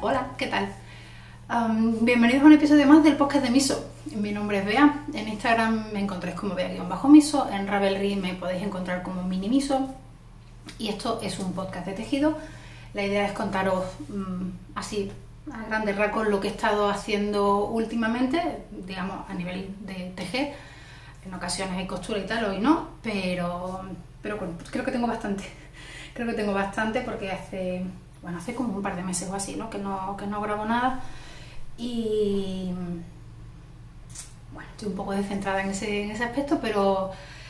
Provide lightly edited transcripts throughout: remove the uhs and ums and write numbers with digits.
Hola, ¿qué tal? Bienvenidos a un episodio más del podcast de Miso. Mi nombre es Bea, en Instagram me encontráis como Bea-Miso, en Ravelry me podéis encontrar como Mini Miso y esto es un podcast de tejido. La idea es contaros así a grandes rasgos lo que he estado haciendo últimamente, digamos a nivel de tejer. En ocasiones hay costura y tal, hoy no, pero bueno, creo que tengo bastante porque hace como un par de meses o así, ¿no? Que no grabo nada y bueno, estoy un poco descentrada en ese aspecto, pero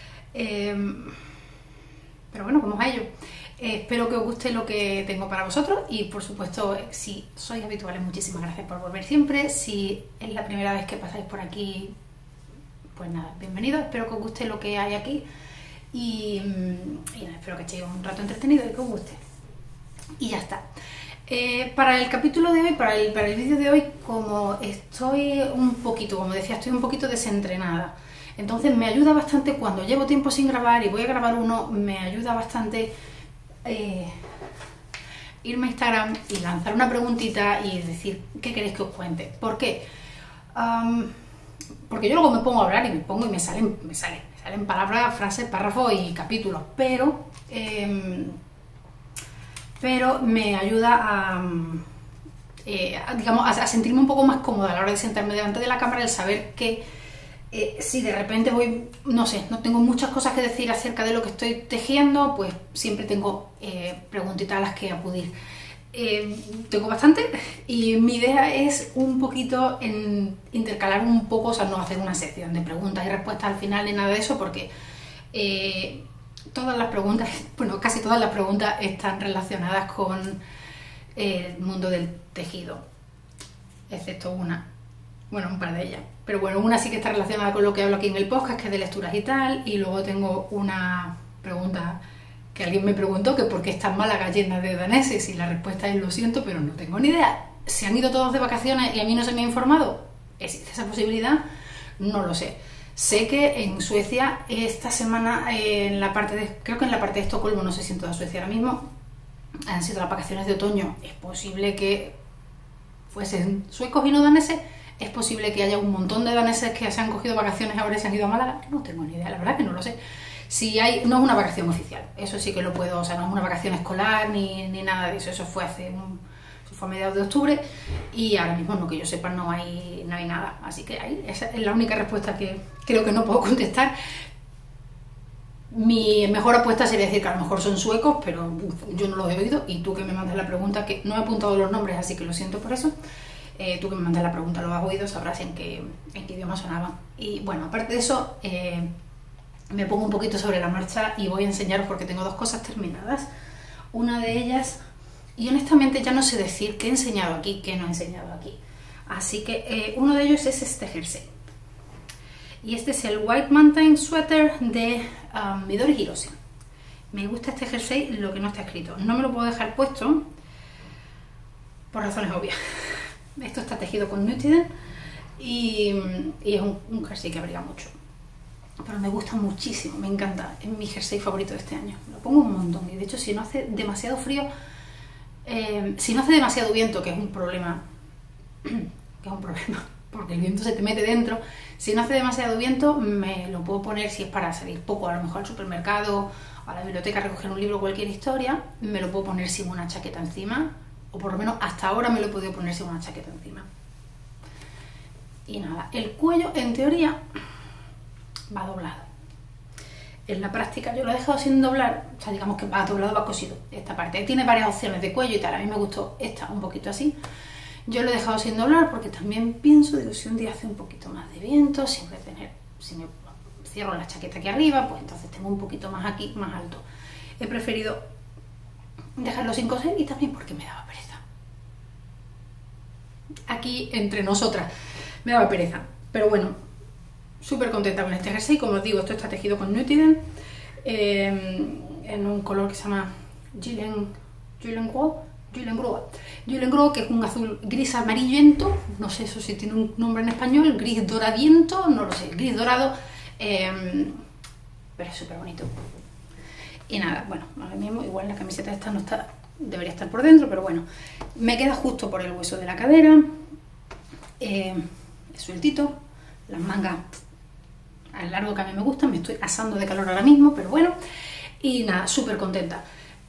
bueno, vamos a ello. Espero que os guste lo que tengo para vosotros y por supuesto, si sois habituales, muchísimas gracias por volver siempre. Si es la primera vez que pasáis por aquí, pues nada, bienvenidos. Espero que os guste lo que hay aquí y nada, espero que echéis un rato entretenido y que os guste. Y ya está. Para el capítulo de hoy, para el vídeo de hoy, como estoy un poquito desentrenada, entonces me ayuda bastante cuando llevo tiempo sin grabar y voy a grabar uno, me ayuda bastante irme a Instagram y lanzar una preguntita y decir qué queréis que os cuente. ¿Por qué? Porque yo luego me pongo a hablar y me salen palabras, frases, párrafos y capítulos, pero me ayuda a sentirme un poco más cómoda a la hora de sentarme delante de la cámara, el saber que si de repente voy, no sé, no tengo muchas cosas que decir acerca de lo que estoy tejiendo, pues siempre tengo preguntitas a las que acudir. Tengo bastante y mi idea es un poquito intercalar un poco, o sea, no hacer una sección de preguntas y respuestas al final ni nada de eso, porque todas las preguntas, bueno, casi todas las preguntas están relacionadas con el mundo del tejido, excepto una, bueno, un par de ellas, pero bueno, una sí que está relacionada con lo que hablo aquí en el podcast, que es de lecturas y tal, y luego tengo una pregunta que alguien me preguntó, que por qué están Málaga llena de daneses, y la respuesta es: lo siento, pero no tengo ni idea. ¿Se han ido todos de vacaciones y a mí no se me ha informado? ¿Existe esa posibilidad? No lo sé. Sé que en Suecia esta semana, creo que en la parte de Estocolmo, no sé si en toda Suecia ahora mismo, han sido las vacaciones de otoño. Es posible que fuesen suecos y no daneses. Es posible que haya un montón de daneses que se han cogido vacaciones ahora y se han ido a Málaga. No tengo ni idea, la verdad que no lo sé. Si hay, no es una vacación oficial, eso sí que lo puedo, o sea, no es una vacación escolar ni nada de eso. Eso fue a mediados de octubre y ahora mismo, no que yo sepa, no hay nada. Así que esa es la única respuesta que creo que no puedo contestar. Mi mejor apuesta sería decir que a lo mejor son suecos, pero yo no los he oído, y tú que me mandas la pregunta, que no he apuntado los nombres, así que lo siento por eso, tú que me mandas la pregunta lo has oído, sabrás en qué idioma sonaban. Y bueno, aparte de eso, me pongo un poquito sobre la marcha y voy a enseñaros, porque tengo dos cosas terminadas. Una de ellas, y honestamente ya no sé decir qué he enseñado aquí, qué no he enseñado aquí. Así que uno de ellos es este jersey. Y este es el White Mountain Sweater de Midori Hirose. Me gusta este jersey, lo que no está escrito. No me lo puedo dejar puesto por razones obvias. Esto está tejido con Nutiden y es un jersey que abriga mucho. Pero me gusta muchísimo, me encanta. Es mi jersey favorito de este año. Lo pongo un montón y de hecho si no hace demasiado frío, si no hace demasiado viento, que es un problema, porque el viento se te mete dentro. Si no hace demasiado viento, me lo puedo poner, si es para salir poco, a lo mejor al supermercado, a la biblioteca, a recoger un libro o cualquier historia, me lo puedo poner sin una chaqueta encima, o por lo menos hasta ahora me lo he podido poner sin una chaqueta encima. Y nada, el cuello en teoría va doblado. En la práctica yo lo he dejado sin doblar, o sea, digamos que va doblado, va cosido esta parte. Tiene varias opciones de cuello y tal, a mí me gustó esta un poquito así. Yo lo he dejado sin doblar porque también pienso, digo, si un día hace un poquito más de viento, si me cierro la chaqueta aquí arriba, pues entonces tengo un poquito más aquí, más alto. He preferido dejarlo sin coser y también porque me daba pereza. Aquí entre nosotras me daba pereza, pero bueno, súper contenta con este jersey. Como os digo, esto está tejido con Nutiden en un color que se llama Gyllengrå, que es un azul gris amarillento, no sé eso si tiene un nombre en español, gris doradiento, no lo sé, gris dorado, pero es súper bonito. Y nada, bueno, ahora mismo igual la camiseta esta no está debería estar por dentro, pero bueno, me queda justo por el hueso de la cadera, es sueltito, las mangas al largo que a mí me gustan, me estoy asando de calor ahora mismo, pero bueno, y nada, súper contenta.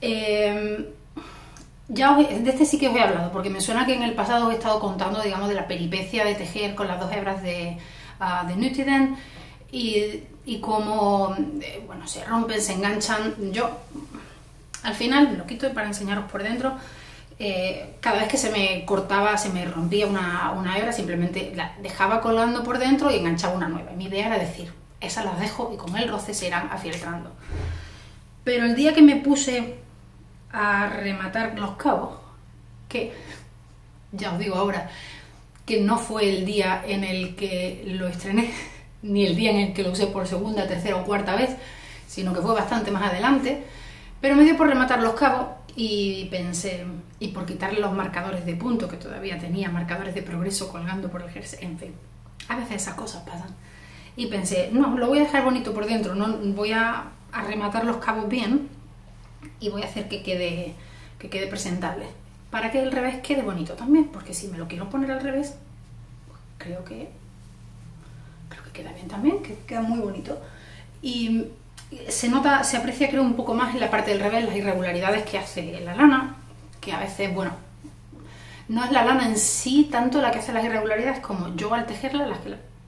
De este sí que os he hablado, porque me suena que en el pasado os he estado contando, digamos, de la peripecia de tejer con las 2 hebras de Nutiden y cómo, bueno, se rompen, se enganchan. Yo, al final, lo quito para enseñaros por dentro. Cada vez que se me cortaba, se me rompía una hebra, simplemente la dejaba colgando por dentro y enganchaba una nueva. Mi idea era decir, esas las dejo y con el roce se irán afieltrando. Pero el día que me puse a rematar los cabos, que ya os digo ahora que no fue el día en el que lo estrené, ni el día en el que lo usé por segunda, tercera o cuarta vez, sino que fue bastante más adelante, pero me dio por rematar los cabos y pensé, y por quitarle los marcadores de punto, que todavía tenía marcadores de progreso colgando por el jersey, en fin, a veces esas cosas pasan. Y pensé, no, lo voy a dejar bonito por dentro, no voy a rematar los cabos bien y voy a hacer que quede presentable, para que el revés quede bonito también, porque si me lo quiero poner al revés, creo que queda bien también, que queda muy bonito. Y se nota, se aprecia creo un poco más en la parte del revés las irregularidades que hace la lana, que a veces, bueno, no es la lana en sí tanto la que hace las irregularidades como yo al tejerla, las que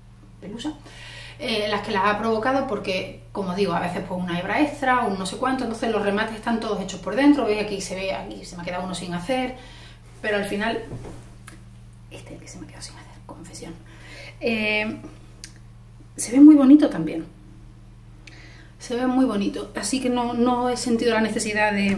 las ha provocado, porque, como digo, a veces pues una hebra extra, un no sé cuánto, entonces los remates están todos hechos por dentro, veis aquí se me ha quedado uno sin hacer, pero al final, este es el que se me ha quedado sin hacer, confesión, se ve muy bonito también, se ve muy bonito, así que no he sentido la necesidad de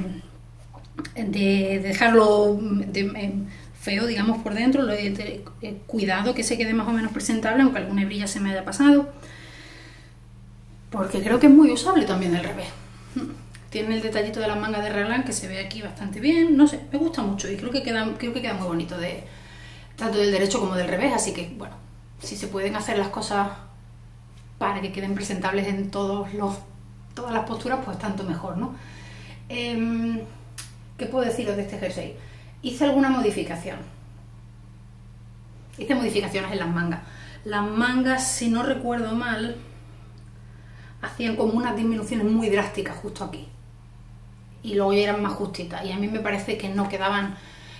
dejarlo feo, digamos, por dentro. Lo he cuidado que se quede más o menos presentable, aunque alguna hebrilla se me haya pasado, porque creo que es muy usable también el revés. Tiene el detallito de las mangas de raglan que se ve aquí bastante bien, no sé, me gusta mucho y creo que queda muy bonito tanto del derecho como del revés, así que bueno, si se pueden hacer las cosas para que queden presentables en todas las posturas, pues tanto mejor, ¿no? ¿Qué puedo deciros de este jersey? Hice alguna modificación. Hice modificaciones en las mangas. Las mangas, si no recuerdo mal, hacían como unas disminuciones muy drásticas justo aquí. Y luego ya eran más justitas. Y a mí me parece que no quedaban...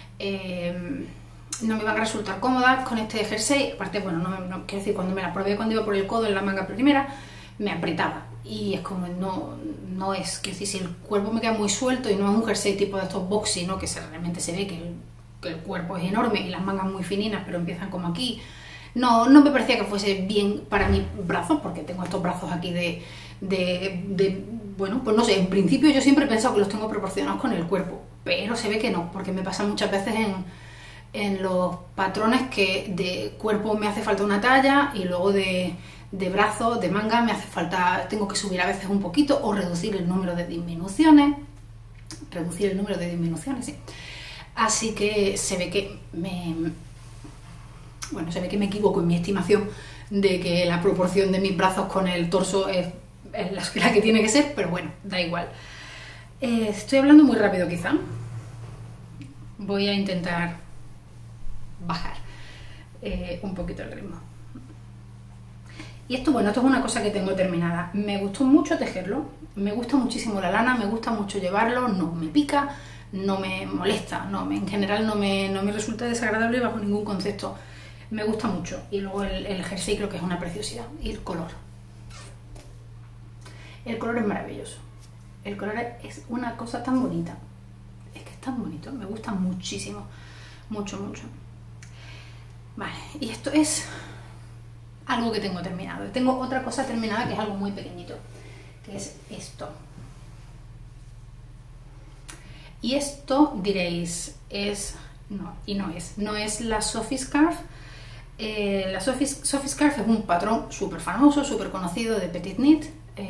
no me iban a resultar cómodas con este jersey. Aparte, bueno, no quiero decir, cuando me la probé cuando iba por el codo en la manga primera, me apretaba. Y es como, no es, quiero decir, si el cuerpo me queda muy suelto y no es un jersey tipo de estos boxy, ¿no? Que realmente se ve que el cuerpo es enorme y las mangas muy fininas, pero empiezan como aquí. No me parecía que fuese bien para mis brazos, porque tengo estos brazos aquí bueno, pues no sé, en principio yo siempre he pensado que los tengo proporcionados con el cuerpo, pero se ve que no, porque me pasa muchas veces en los patrones que de cuerpo me hace falta una talla y luego de brazo, de manga, me hace falta, tengo que subir a veces un poquito o reducir el número de disminuciones. Sí. Así que se ve que me equivoco en mi estimación de que la proporción de mis brazos con el torso es la que tiene que ser, pero bueno, da igual. Estoy hablando muy rápido quizá. Voy a intentar bajar un poquito el ritmo. Y esto, bueno, esto es una cosa que tengo terminada. Me gustó mucho tejerlo, me gusta muchísimo la lana, me gusta mucho llevarlo, no me pica, no me molesta, en general no me resulta desagradable bajo ningún concepto. Me gusta mucho. Y luego el jersey creo que es una preciosidad. Y el color. El color es maravilloso. El color es una cosa tan bonita. Es que es tan bonito, me gusta muchísimo. Mucho, mucho. Vale, y esto es algo que tengo terminado. Tengo otra cosa terminada que es algo muy pequeñito, que es esto. Y esto diréis, no es la Sophie Scarf. La Sophie Scarf es un patrón súper famoso, súper conocido de Petit Knit.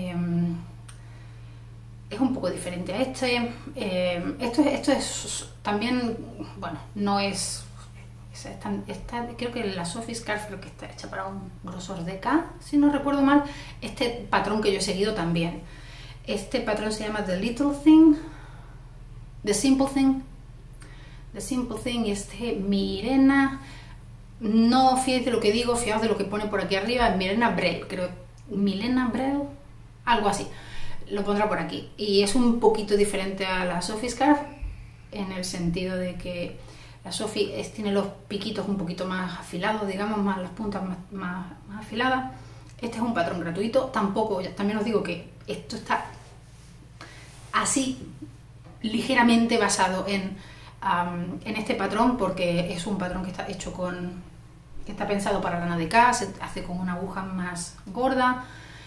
Es un poco diferente a este. Esto es también, bueno, no es... creo que la Sophie Scarf creo que está hecha para un grosor de K, si no recuerdo mal. Este patrón que yo he seguido también. Este patrón se llama The Little Thing The Simple Thing. The Simple Thing es de Mirena. No fiéis de lo que digo, fiaos de lo que pone por aquí arriba. Mirena Brell, creo. Milena Brell, algo así. Lo pondrá por aquí. Y es un poquito diferente a la Sophie Scarf, en el sentido de que la Sophie tiene los piquitos un poquito más afilados, digamos, más las puntas más afiladas. Este es un patrón gratuito. Tampoco, también os digo que esto está así ligeramente basado en este patrón, porque es un patrón que está hecho que está pensado para lana de K, se hace con una aguja más gorda,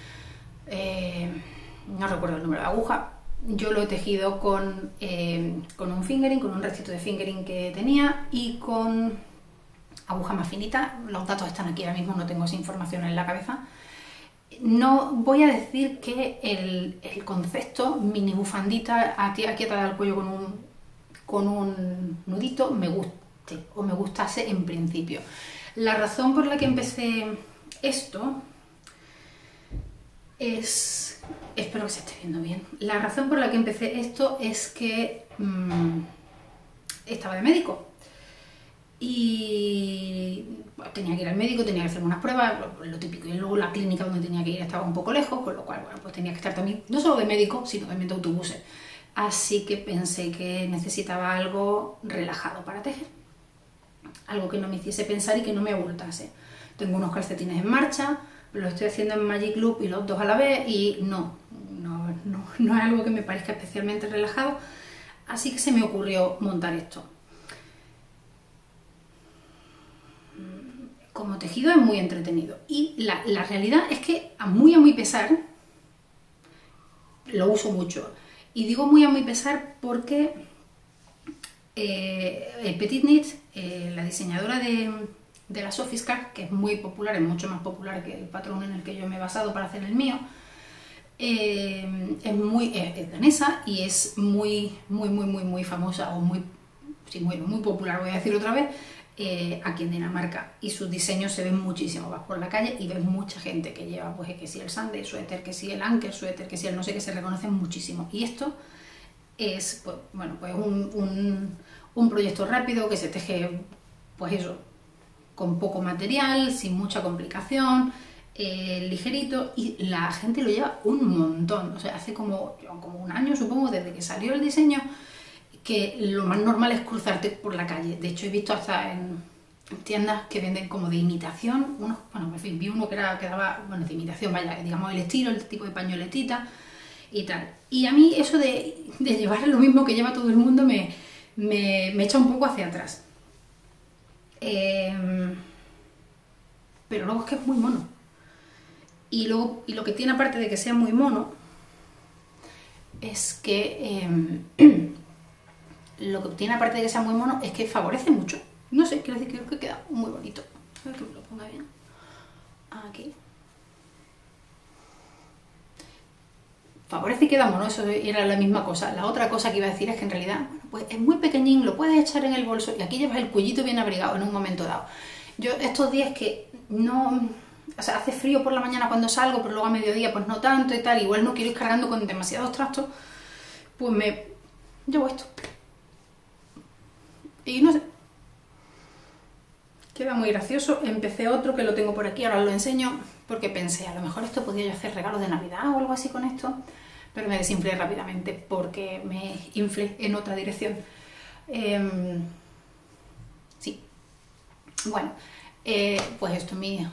no recuerdo el número de aguja. Yo lo he tejido con un fingering, con un restito de fingering que tenía y con aguja más finita. Los datos están aquí ahora mismo, no tengo esa información en la cabeza. No voy a decir que el concepto mini bufandita aquí atada al cuello con un nudito me guste o me gustase en principio. La razón por la que empecé esto es... Espero que se esté viendo bien. La razón por la que empecé esto es que estaba de médico y tenía que ir al médico, tenía que hacer unas pruebas, lo típico, y luego la clínica donde tenía que ir estaba un poco lejos, con lo cual, bueno, pues tenía que estar también, no solo de médico, sino también de autobuses. Así que pensé que necesitaba algo relajado para tejer, algo que no me hiciese pensar y que no me abultase. Tengo unos calcetines en marcha, lo estoy haciendo en Magic Loop y los dos a la vez y no es algo que me parezca especialmente relajado, así que se me ocurrió montar esto. Como tejido es muy entretenido y la realidad es que a muy pesar lo uso mucho, y digo muy a muy pesar porque Petit Knit, la diseñadora de la Sophie Scarf, que es muy popular, es mucho más popular que el patrón en el que yo me he basado para hacer el mío, es danesa y es muy famosa, o muy popular, voy a decir otra vez, aquí en Dinamarca, y sus diseños se ven muchísimo. Vas por la calle y ves mucha gente que lleva, pues, que si el Sunday suéter, que si el Anker suéter, que si el no sé qué, se reconocen muchísimo. Y esto es, pues, bueno, pues un proyecto rápido que se teje, pues eso, con poco material, sin mucha complicación, ligerito, y la gente lo lleva un montón. O sea, hace como un año, supongo, desde que salió el diseño, que lo más normal es cruzarte por la calle. De hecho, he visto hasta en tiendas que venden como de imitación, bueno, en fin, vi uno que daba, bueno, de imitación, vaya, digamos, el estilo, el tipo de pañoletita y tal. Y a mí eso de llevar lo mismo que lleva todo el mundo me echa un poco hacia atrás. Pero luego es que es muy mono. Y lo que tiene, aparte de que sea muy mono, es que lo que tiene, aparte de que sea muy mono, es que favorece mucho. No sé, quiero decir, creo que queda muy bonito. A ver que me lo ponga bien. Aquí. Favorece y queda mono, eso era la misma cosa. La otra cosa que iba a decir es que en realidad, bueno, pues es muy pequeñín, lo puedes echar en el bolso y aquí llevas el cuellito bien abrigado en un momento dado. Yo estos días que no... O sea, hace frío por la mañana cuando salgo, pero luego a mediodía pues no tanto y tal, igual no quiero ir cargando con demasiados trastos, pues me llevo esto. Y no sé, queda muy gracioso. Empecé otro que lo tengo por aquí, ahora os lo enseño, porque pensé, a lo mejor esto podría yo hacer regalos de Navidad o algo así con esto, pero me desinflé rápidamente porque me inflé en otra dirección. Sí, bueno, pues esto es mi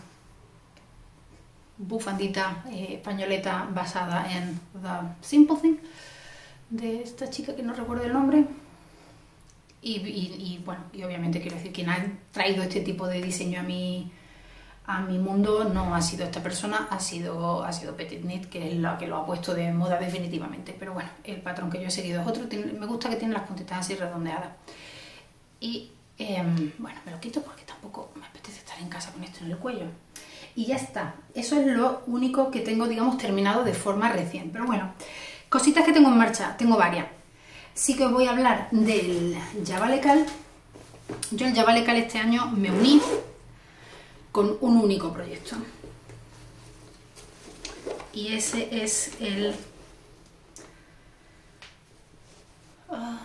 bufandita, pañoleta basada en The Simple Thing, de esta chica que no recuerdo el nombre. Y bueno, y obviamente quiero decir, quien ha traído este tipo de diseño a mi mundo no ha sido esta persona, ha sido Petit Knit, que es la que lo ha puesto de moda definitivamente. Pero bueno, el patrón que yo he seguido es otro, me gusta que tiene las puntitas así redondeadas. Y bueno, me lo quito porque tampoco me apetece estar en casa con esto en el cuello. Y ya está, eso es lo único que tengo, digamos, terminado de forma recién. Pero bueno, cositas que tengo en marcha, tengo varias. Sí que os voy a hablar del Java Le Cal. Yo el Java Le Cal este año me uní con un único proyecto. Y ese es el...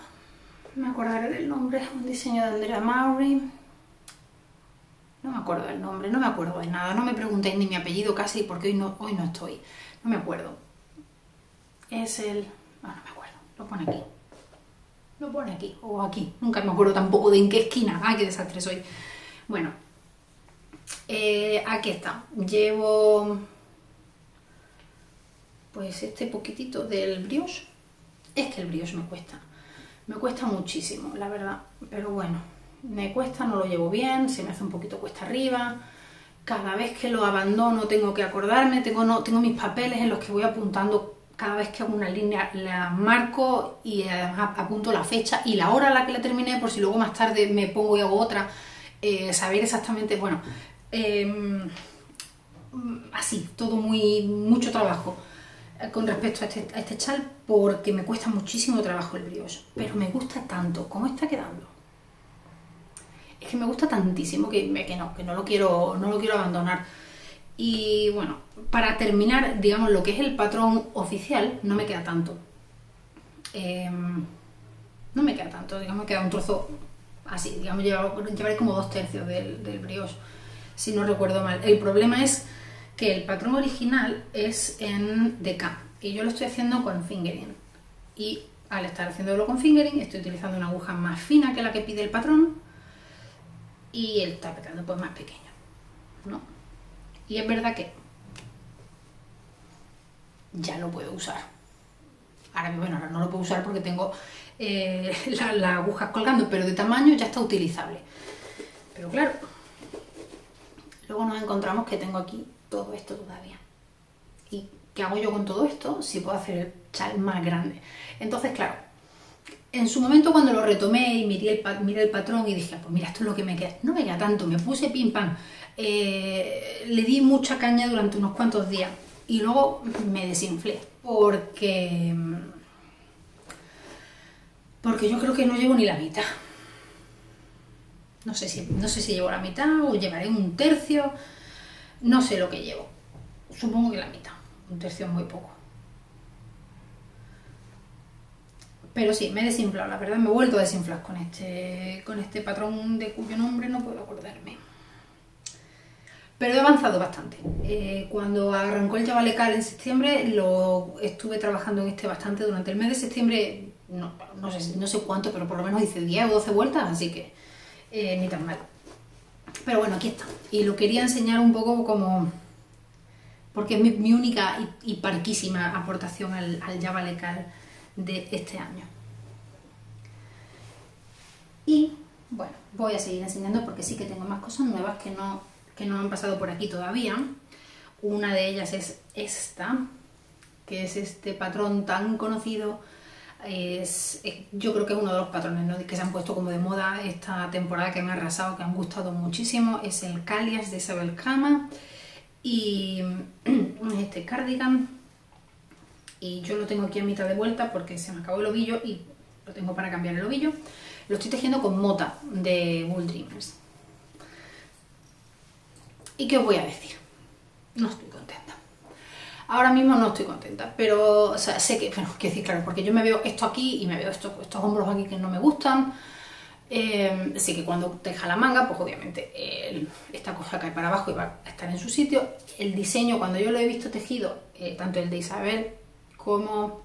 me acordaré del nombre, un diseño de Andrea Maury. No me acuerdo del nombre, no me acuerdo de nada, no me preguntéis ni mi apellido casi porque hoy no estoy, no me acuerdo. Es el... no me acuerdo, lo pone aquí. Lo pone aquí, o aquí, nunca me acuerdo tampoco de en qué esquina. ¡Ay, qué desastre soy! Bueno, aquí está, llevo pues este poquitito del brioche. Es que el brioche me cuesta muchísimo, la verdad, pero bueno, me cuesta, no lo llevo bien, se me hace un poquito cuesta arriba. Cada vez que lo abandono tengo que acordarme, tengo mis papeles en los que voy apuntando. Cada vez que hago una línea la marco y además apunto la fecha y la hora a la que la terminé, por si luego más tarde me pongo y hago otra, saber exactamente, bueno, así, todo mucho trabajo con respecto a este chal, porque me cuesta muchísimo trabajo el brioche, pero me gusta tanto. ¿Cómo está quedando? Es que me gusta tantísimo que no lo quiero abandonar. Y bueno, para terminar, digamos, lo que es el patrón oficial, no me queda tanto. No me queda tanto, digamos, me queda un trozo así, digamos, llevaré como 2/3 del brioche, si no recuerdo mal. El problema es que el patrón original es en DK y yo lo estoy haciendo con fingering. Y al estar haciéndolo con fingering, estoy utilizando una aguja más fina que la que pide el patrón y él está quedando pues más pequeño, ¿no? Y es verdad que ya lo puedo usar. Ahora no lo puedo usar porque tengo las agujas colgando, pero de tamaño ya está utilizable. Pero claro, luego nos encontramos que tengo aquí todo esto todavía. ¿Y qué hago yo con todo esto? Si puedo hacer el chal más grande. Entonces, claro, en su momento cuando lo retomé y miré el patrón y dije, pues mira, esto es lo que me queda. No me queda tanto, me puse pim pam. Le di mucha caña durante unos cuantos días y luego me desinflé porque yo creo que no llevo ni la mitad. No sé si llevo la mitad o llevaré 1/3, no sé lo que llevo. Supongo que la mitad, 1/3 es muy poco. Pero sí, me he desinflado, la verdad me he vuelto a desinflar con este patrón de cuyo nombre no puedo acordarme. Pero he avanzado bastante. Cuando arrancó el Java Lecal en septiembre, lo estuve trabajando en este bastante durante el mes de septiembre. No sé cuánto, pero por lo menos hice 10 o 12 vueltas, así que ni tan mal. Pero bueno, aquí está. Y lo quería enseñar un poco como... porque es mi única y parquísima aportación al Java Lecal de este año. Y bueno, voy a seguir enseñando porque sí que tengo más cosas nuevas que no han pasado por aquí todavía. Una de ellas es esta, que es este patrón tan conocido. Yo creo que es uno de los patrones, ¿no?, que se han puesto como de moda esta temporada, que me ha arrasado, que han gustado muchísimo. Es el Calias de Isabel Kama y este cardigan. Y yo lo tengo aquí a mitad de vuelta porque se me acabó el ovillo y lo tengo para cambiar el ovillo. Lo estoy tejiendo con mota de Wool Dreamers. ¿Y qué os voy a decir? No estoy contenta. Ahora mismo no estoy contenta, pero o sea, sé que, bueno, quiero decir, claro, porque yo me veo esto aquí y me veo estos hombros aquí que no me gustan. Sé que cuando teja la manga, pues obviamente esta cosa cae para abajo y va a estar en su sitio. El diseño, cuando yo lo he visto tejido, tanto el de Isabel como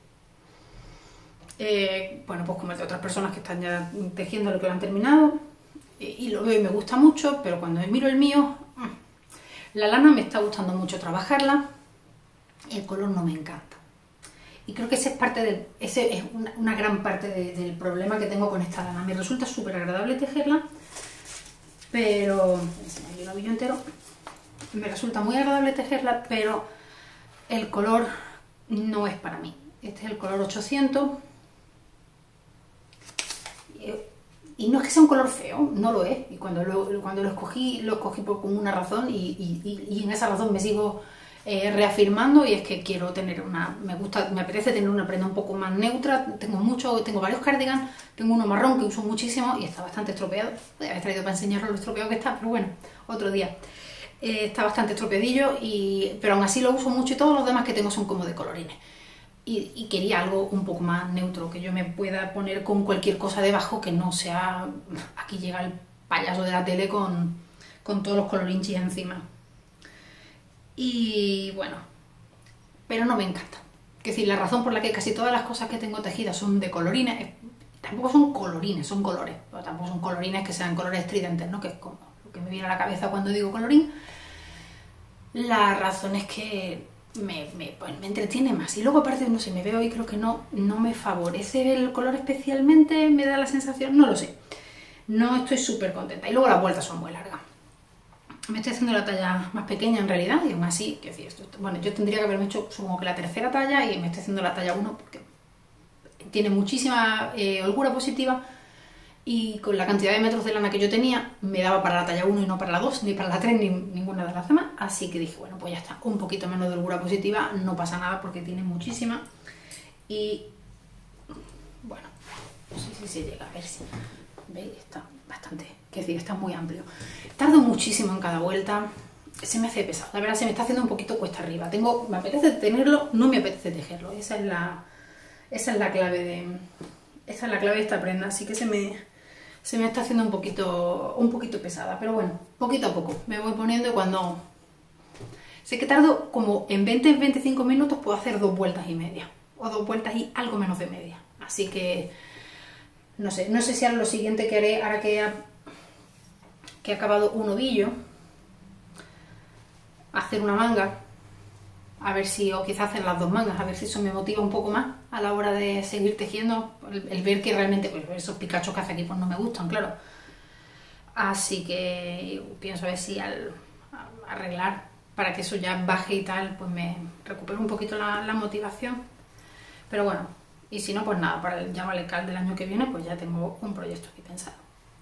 bueno, pues como el de otras personas que están ya tejiendo lo que lo han terminado, y lo veo y me gusta mucho, pero cuando miro el mío, la lana me está gustando mucho trabajarla, el color no me encanta. Y creo que ese es una gran parte del problema que tengo con esta lana. Me resulta súper agradable tejerla, pero el ovillo entero, me resulta muy agradable tejerla, pero el color no es para mí. Este es el color 800 y no es que sea un color feo, no lo es. Y cuando lo escogí por una razón y en esa razón me sigo reafirmando, y es que quiero tener me apetece tener una prenda un poco más neutra. Tengo varios cardigans, tengo uno marrón que uso muchísimo y está bastante estropeado. Voy a haber traído para enseñaros lo estropeado que está, pero bueno, otro día. Está bastante estropeadillo, pero aún así lo uso mucho y todos los demás que tengo son como de colorines. y quería algo un poco más neutro, que yo me pueda poner con cualquier cosa debajo que no sea, aquí llega el payaso de la tele con todos los colorinchis encima. Y bueno, pero no me encanta. Es decir, la razón por la que casi todas las cosas que tengo tejidas son de colorines, tampoco son colorines, son colores, pero tampoco son colorines que sean colores estridentes, ¿no? Que es como lo que me viene a la cabeza cuando digo colorín. La razón es que pues me entretiene más. Y luego aparte, no sé, me veo y creo que no me favorece el color especialmente, me da la sensación, no lo sé. No estoy súper contenta. Y luego las vueltas son muy largas. Me estoy haciendo la talla más pequeña en realidad, y aún así, que decir, bueno, yo tendría que haberme hecho supongo que la tercera talla y me estoy haciendo la talla 1 porque tiene muchísima holgura positiva y con la cantidad de metros de lana que yo tenía me daba para la talla 1 y no para la 2, ni para la 3, ni ninguna de las demás, así que dije, bueno, pues ya está, un poquito menos de holgura positiva, no pasa nada porque tiene muchísima y bueno, no sé si se llega a ver si veis, está bastante, que decir, está muy amplio. Tardo muchísimo en cada vuelta, se me hace pesado, la verdad se me está haciendo un poquito cuesta arriba. Me apetece tenerlo, no me apetece tejerlo, esa es la clave de esta prenda, así que se me está haciendo un poquito pesada, pero bueno, poquito a poco me voy poniendo y cuando sé que tardo como en 20-25 minutos puedo hacer 2 vueltas y media, o 2 vueltas y algo menos de media, así que no sé si ahora lo siguiente que haré, ahora que he acabado un ovillo, hacer una manga, a ver si, o quizás hacer las 2 mangas, a ver si eso me motiva un poco más a la hora de seguir tejiendo, el ver que realmente pues, esos picachos que hace aquí pues no me gustan, claro. Así que pienso a ver si al arreglar para que eso ya baje y tal, pues me recupero un poquito la motivación. Pero bueno, y si no, pues nada, para el Yamalecal del año que viene, pues ya tengo un proyecto aquí pensado.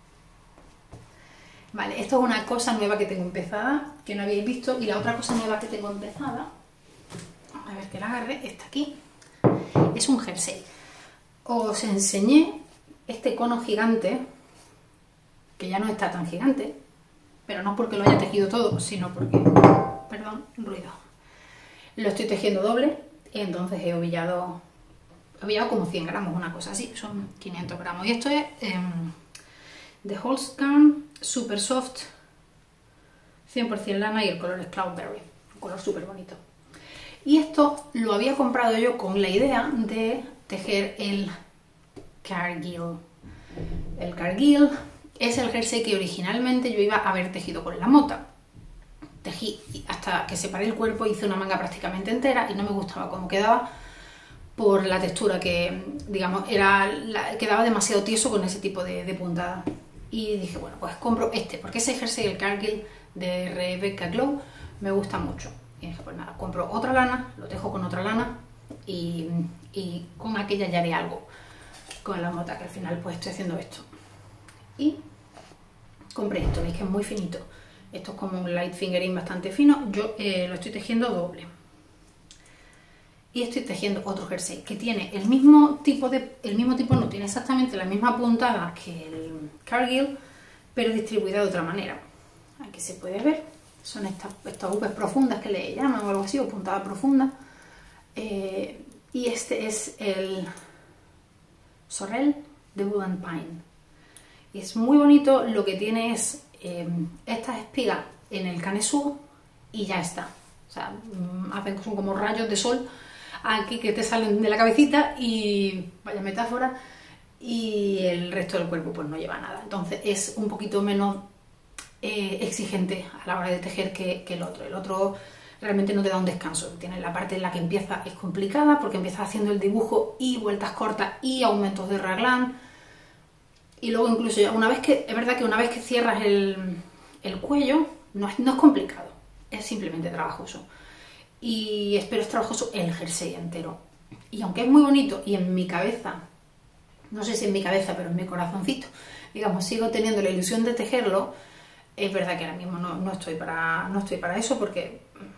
Vale, esto es una cosa nueva que tengo empezada, que no habéis visto, y la otra cosa nueva que tengo empezada, a ver que la agarre, está aquí, es un jersey. Os enseñé este cono gigante, que ya no está tan gigante, pero no porque lo haya tejido todo, sino porque, perdón, ruido, lo estoy tejiendo doble, y entonces he ovillado como 100 gramos, una cosa así, son 500 gramos, y esto es de Holzgarn, super soft, 100% lana y el color es Cloudberry, un color súper bonito. Y esto lo había comprado yo con la idea de tejer el Cargill. El Cargill es el jersey que originalmente yo iba a haber tejido con la mota. Tejí hasta que separé el cuerpo, hice una manga prácticamente entera y no me gustaba cómo quedaba por la textura que, digamos, quedaba demasiado tieso con ese tipo de puntada. Y dije, bueno, pues compro este, porque ese jersey, el Cargill de Rebecca Glow, me gusta mucho. Y dije, pues nada, compro otra lana, lo tejo con otra lana y con aquella ya haré algo con la mota, que al final pues estoy haciendo esto. Y compré esto, veis que es muy finito. Esto es como un light fingering bastante fino. Yo lo estoy tejiendo doble. Y estoy tejiendo otro jersey que tiene el mismo tipo, no tiene exactamente la misma puntada que el Cargill, pero distribuida de otra manera. Aquí se puede ver, son estas V's profundas que le llaman o algo así, o puntada profunda. Y este es el Sorrel de Wood and Pine. Y es muy bonito, lo que tiene es estas espigas en el canesú y ya está. O sea, son como rayos de sol aquí que te salen de la cabecita y, vaya metáfora, y el resto del cuerpo pues no lleva nada. Entonces es un poquito menos exigente a la hora de tejer que el otro. El otro realmente no te da un descanso. Tiene la parte en la que empieza, es complicada porque empiezas haciendo el dibujo y vueltas cortas y aumentos de raglan. Y luego incluso ya una vez que, es verdad que una vez que cierras el cuello, no es complicado, es simplemente trabajoso. Pero es trabajoso el jersey entero. Y aunque es muy bonito y en mi cabeza, no sé si en mi cabeza, pero en mi corazoncito, digamos, sigo teniendo la ilusión de tejerlo, es verdad que ahora mismo no estoy para eso porque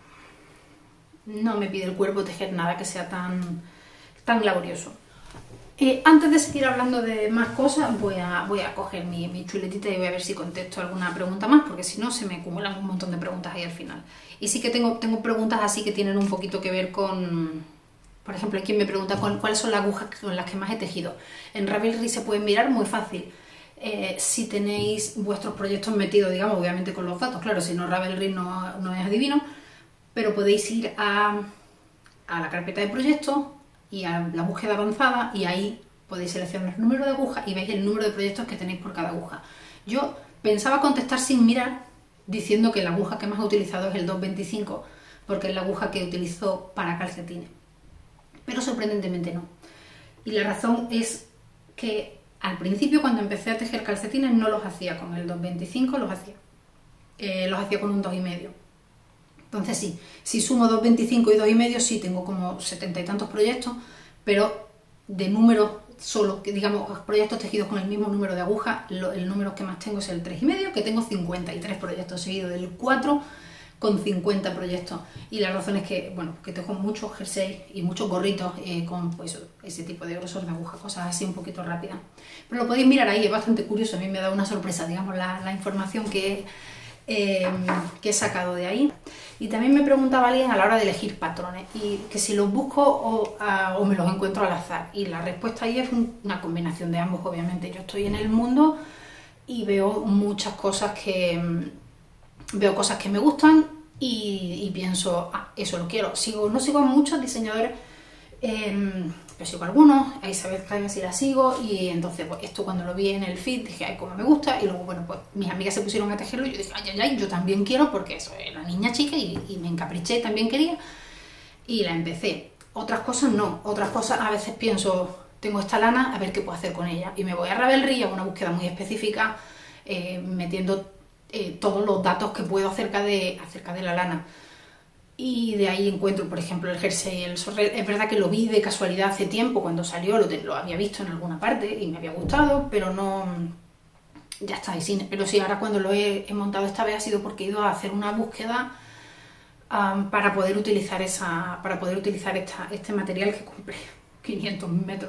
no me pide el cuerpo tejer nada que sea tan laborioso. Antes de seguir hablando de más cosas, voy a coger mi chuletita y voy a ver si contesto alguna pregunta más, porque si no se me acumulan un montón de preguntas ahí al final. Y sí que tengo preguntas así que tienen un poquito que ver con Por ejemplo, hay quien me pregunta cuáles son las agujas con las que más he tejido. En Ravelry se pueden mirar muy fácil. Si tenéis vuestros proyectos metidos, digamos, obviamente con los datos, claro, si no Ravelry no es adivino, pero podéis ir a la carpeta de proyectos y a la búsqueda avanzada y ahí podéis seleccionar el número de agujas y veis el número de proyectos que tenéis por cada aguja. Yo pensaba contestar sin mirar, diciendo que la aguja que más he utilizado es el 225, porque es la aguja que utilizo para calcetines. Pero sorprendentemente no. Y la razón es que al principio, cuando empecé a tejer calcetines, no los hacía con el 225, los hacía con un 2,5. Entonces sí, si sumo 2,25 y 2,5, sí tengo como 70 y tantos proyectos, pero de números solo, que digamos, proyectos tejidos con el mismo número de agujas, el número que más tengo es el 3,5, que tengo 53 proyectos seguidos del 4 con 50 proyectos. Y la razón es que, bueno, que tejo muchos jerseys y muchos gorritos con pues, ese tipo de grosor de aguja, cosas así un poquito rápidas. Pero lo podéis mirar ahí, es bastante curioso, a mí me ha dado una sorpresa, digamos, la información que he sacado de ahí. Y también me preguntaba alguien a la hora de elegir patrones, y que si los busco o me los encuentro al azar. Y la respuesta ahí es una combinación de ambos, obviamente. Yo estoy en el mundo y veo muchas cosas veo cosas que me gustan y pienso, eso lo quiero. No sigo a muchos diseñadores, pero sigo a algunos, a Isabel Cañas sí la sigo, y entonces pues esto cuando lo vi en el feed dije, ay, cómo me gusta, y luego bueno, pues mis amigas se pusieron a tejerlo y yo dije, ay, yo también quiero, porque soy la niña chica y me encapriché, también quería, y la empecé. Otras cosas no, otras cosas a veces pienso, tengo esta lana, a ver qué puedo hacer con ella, y me voy a Ravelry, hago una búsqueda muy específica, metiendo todos los datos que puedo acerca de la lana. Y de ahí encuentro, por ejemplo, el jersey, el sorrel. Es verdad que lo vi de casualidad hace tiempo, cuando salió, lo había visto en alguna parte y me había gustado, pero no... Ya está, pero sí, ahora cuando lo he montado esta vez ha sido porque he ido a hacer una búsqueda para poder utilizar este material que compré. 500 metros,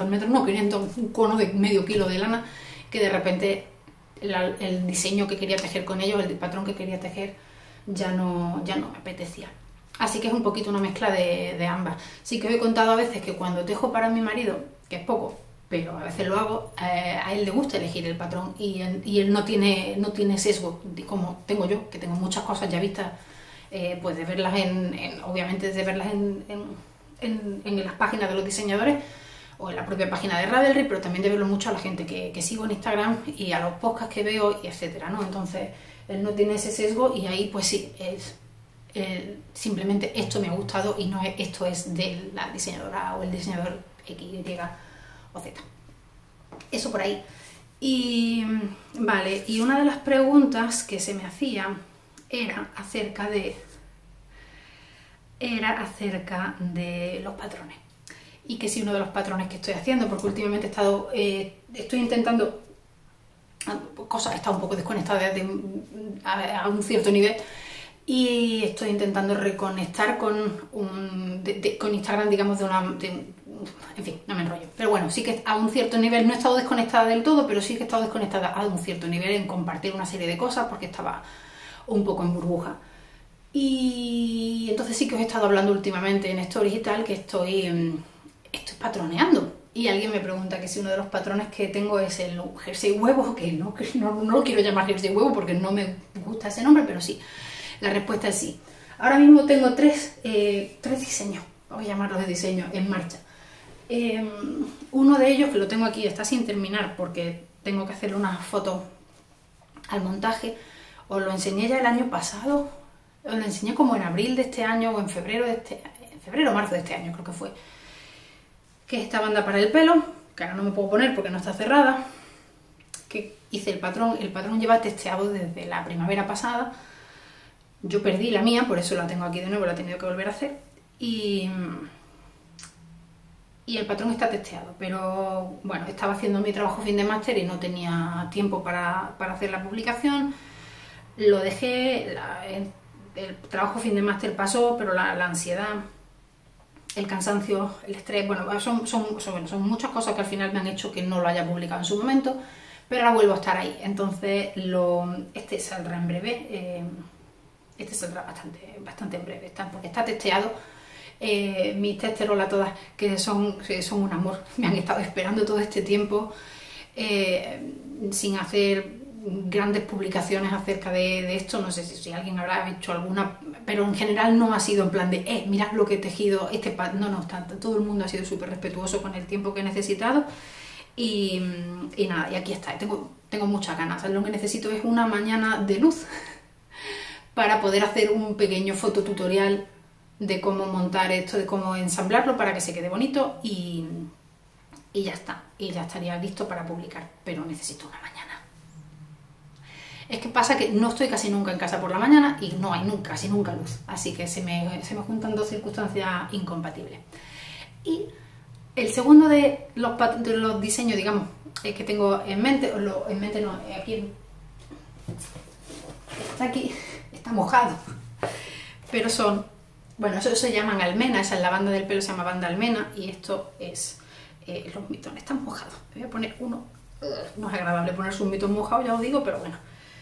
un cono de medio kilo de lana, que de repente el diseño que quería tejer con ellos, el patrón que quería tejer, ya no me apetecía. Así que es un poquito una mezcla de ambas. Sí que os he contado a veces que cuando tejo para mi marido, que es poco, pero a veces lo hago, a él le gusta elegir el patrón y él no tiene sesgo, como tengo yo, que tengo muchas cosas ya vistas, pues de verlas obviamente de verlas en las páginas de los diseñadores o en la propia página de Ravelry, pero también de verlo mucho a la gente que sigo en Instagram y a los podcasts que veo, y etcétera, ¿no? Entonces él no tiene ese sesgo y ahí pues sí, simplemente esto me ha gustado y no es esto es de la diseñadora o el diseñador X, Y o Z. Eso por ahí. Y vale, y una de las preguntas que se me hacía era acerca de los patrones. Y que si uno de los patrones que estoy haciendo, porque últimamente estoy intentando cosas, está un poco desconectada a un cierto nivel, y estoy intentando reconectar con Instagram, digamos, en fin, no me enrollo, pero bueno, sí que a un cierto nivel, no he estado desconectada del todo, pero sí que he estado desconectada a un cierto nivel en compartir una serie de cosas, porque estaba un poco en burbuja. Y entonces sí que os he estado hablando últimamente en Stories y tal, que estoy patroneando. Y alguien me pregunta que si uno de los patrones que tengo es el jersey huevo, que no lo quiero llamar jersey huevo porque no me gusta ese nombre, pero sí, la respuesta es sí. Ahora mismo tengo tres diseños, vamos a llamarlos de diseño, en marcha. Uno de ellos, que lo tengo aquí, está sin terminar porque tengo que hacerle unas fotos al montaje. Os lo enseñé ya el año pasado, os lo enseñé como en abril de este año o en febrero o marzo de este año creo que fue. Que es esta banda para el pelo, que ahora no me puedo poner porque no está cerrada, que hice el patrón lleva testeado desde la primavera pasada, yo perdí la mía, por eso la tengo aquí de nuevo, la he tenido que volver a hacer, y el patrón está testeado, pero bueno, estaba haciendo mi trabajo fin de máster y no tenía tiempo para hacer la publicación, lo dejé, el trabajo fin de máster pasó, pero la ansiedad, el cansancio, el estrés, bueno, son muchas cosas que al final me han hecho que no lo haya publicado en su momento, pero ahora vuelvo a estar ahí. Entonces, este saldrá en breve, este saldrá bastante en breve, porque está testeado mis testerolas todas, que son un amor, me han estado esperando todo este tiempo sin hacer grandes publicaciones acerca de esto. No sé si alguien habrá hecho alguna, pero en general no ha sido en plan de mirad lo que he tejido, no, todo el mundo ha sido súper respetuoso con el tiempo que he necesitado y nada, y aquí está, tengo muchas ganas. Lo que necesito es una mañana de luz para poder hacer un pequeño fototutorial de cómo montar esto, de cómo ensamblarlo para que se quede bonito y ya está, y ya estaría listo para publicar, pero necesito una mañana. Es que pasa que no estoy casi nunca en casa por la mañana y no hay casi nunca luz, así que se me juntan dos circunstancias incompatibles. Y el segundo de los diseños, digamos, que tengo en mente, aquí está mojado, pero bueno, eso se llaman almena, esa es la banda del pelo, se llama banda almena, y esto es, los mitones están mojados. Me voy a poner uno, no es agradable ponerse un mitón mojado, ya os digo, pero bueno.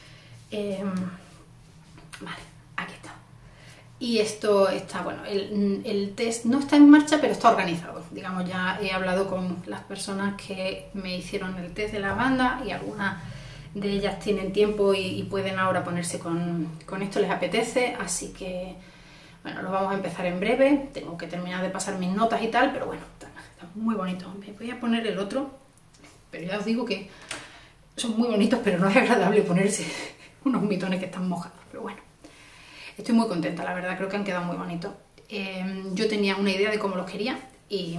Vale, aquí está. Y esto está, bueno, el test no está en marcha, pero está organizado. Digamos, ya he hablado con las personas que me hicieron el test de la banda y algunas de ellas tienen tiempo y pueden ahora ponerse con esto, les apetece, así que, bueno, lo vamos a empezar en breve. Tengo que terminar de pasar mis notas y tal, pero bueno, está muy bonito. Me voy a poner el otro, pero ya os digo que son muy bonitos, pero no es agradable ponerse unos mitones que están mojados, pero bueno, estoy muy contenta, la verdad, creo que han quedado muy bonitos. Yo tenía una idea de cómo los quería y